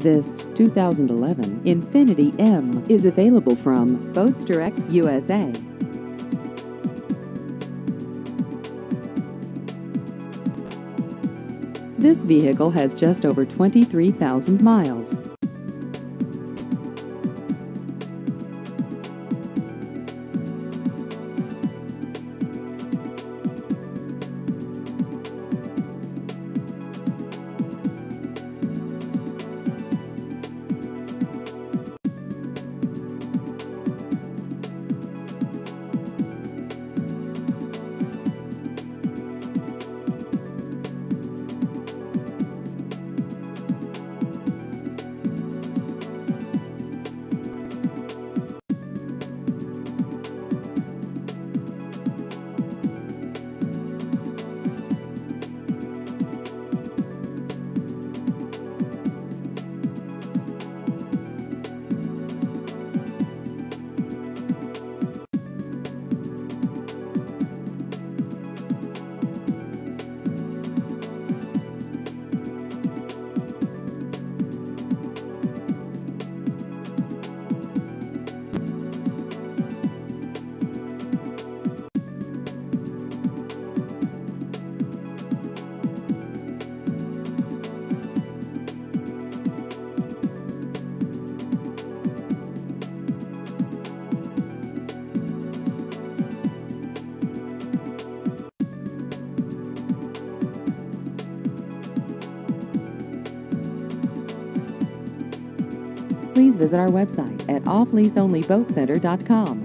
This 2011 Infiniti M is available from Boats Direct USA. This vehicle has just over 23,000 miles. Please visit our website at offleaseonlyboatcenter.com.